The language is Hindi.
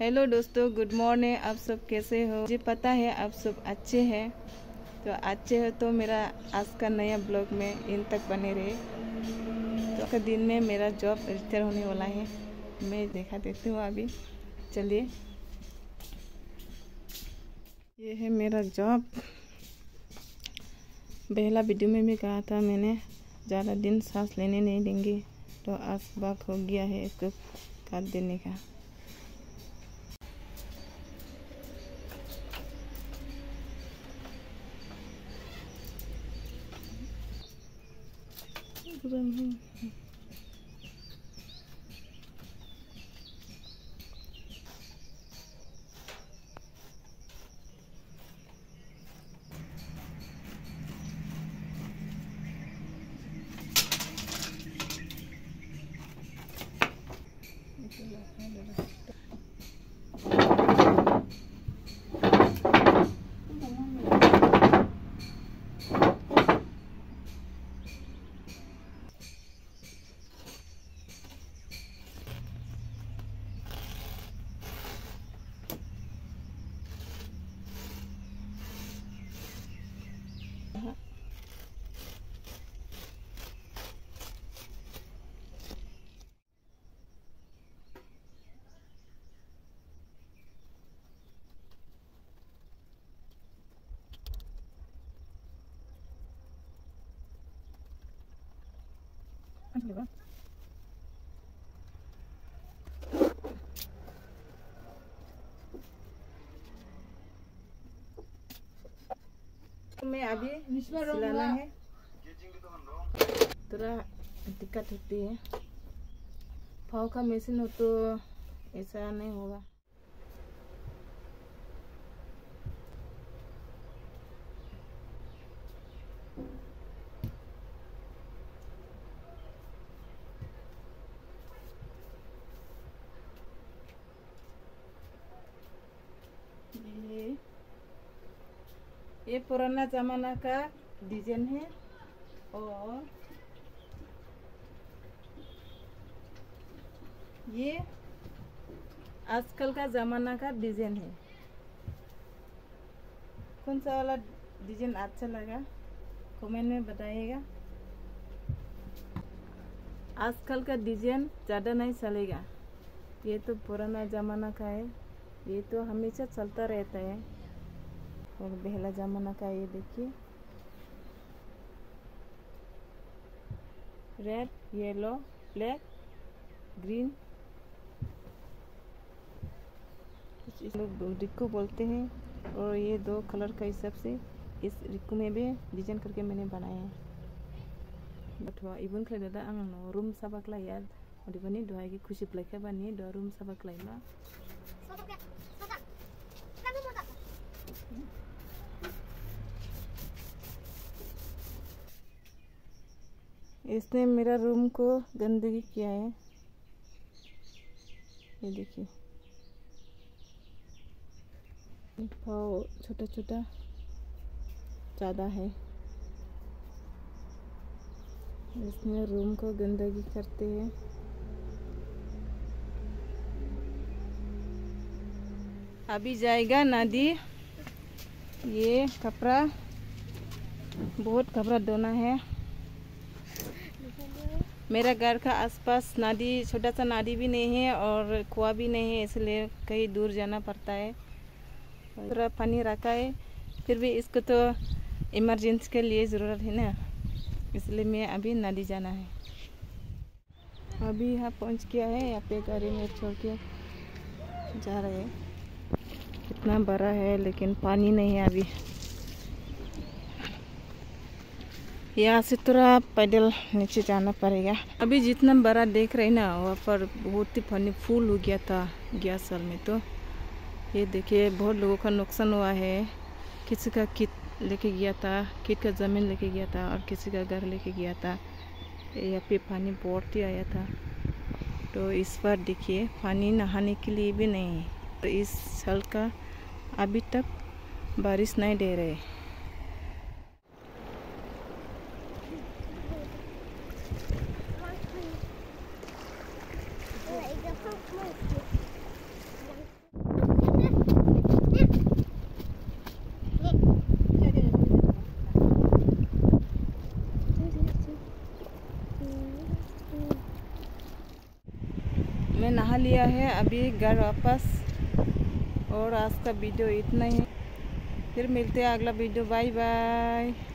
हेलो दोस्तों, गुड मॉर्निंग। आप सब कैसे हो? मुझे पता है आप सब अच्छे हैं। तो अच्छे हो तो मेरा आज का नया ब्लॉग में इन तक बने रहे। तो का दिन में मेरा जॉब रजिस्टर होने वाला है, मैं देखा देती हूँ अभी। चलिए, ये है मेरा जॉब। पहला वीडियो में भी कहा था मैंने, ज़्यादा दिन सांस लेने नहीं देंगे। तो आज वक्त हो गया है इसको काट देने का। मैं अभी सिलाना है, थोड़ा दिक्कत होती है। पाव का मशीन हो तो ऐसा नहीं होगा। ये पुराना जमाना का डिजाइन है और ये आजकल का जमाना का डिजाइन है। कौन सा वाला डिजाइन अच्छा लगा कमेंट में बताइएगा। आजकल का डिजाइन ज़्यादा नहीं चलेगा, ये तो पुराना ज़माना का है, ये तो हमेशा चलता रहता है। और पहला ज़माना का ये देखिए, रेड, येलो, ब्लैक, ग्रीन, इस लोग रिक्कू बोलते हैं। और ये दो कलर का हिसाब से इस रिक्कू में भी डिजाइन करके मैंने बनाया है। बटवा इबन खले दादा आंगनो रूम सबक लाया और इबनी दोहा की खुशी प्लेखे बनी दो रूम सबक लाइला। इसने मेरा रूम को गंदगी किया है, ये देखिए। पाव छोटा छोटा ज़्यादा है, इसमें रूम को गंदगी करते हैं। अभी जाएगा नदी, ये कपड़ा बहुत कपड़ा धोना है। मेरा घर का आसपास नदी, छोटा सा नदी भी नहीं है और कुआं भी नहीं है, इसलिए कहीं दूर जाना पड़ता है। थोड़ा पानी रखा है, फिर भी इसको तो इमरजेंसी के लिए ज़रूरत है ना, इसलिए मैं अभी नदी जाना है। अभी यहाँ पहुँच गया है, यहाँ पे गाड़ी में छोड़ के जा रहे हैं। कितना बड़ा है लेकिन पानी नहीं है अभी। यहाँ से थोड़ा पैदल नीचे जाना पड़ेगा। अभी जितना बड़ा देख रहे ना, वहाँ पर बहुत ही पानी फुल हो गया था गया साल में। तो ये देखिए, बहुत लोगों का नुकसान हुआ है। किसी का खेत लेके गया था, खेत का ज़मीन लेके गया था और किसी का घर लेके गया था। यहाँ पे पानी बहुत ही आया था। तो इस बार देखिए पानी नहाने के लिए भी नहीं है। तो इस साल का अभी तक बारिश नहीं दे रहे। मैं नहा लिया है, अभी घर वापस। और आज का वीडियो इतना ही, फिर मिलते हैं अगला वीडियो। Bye bye.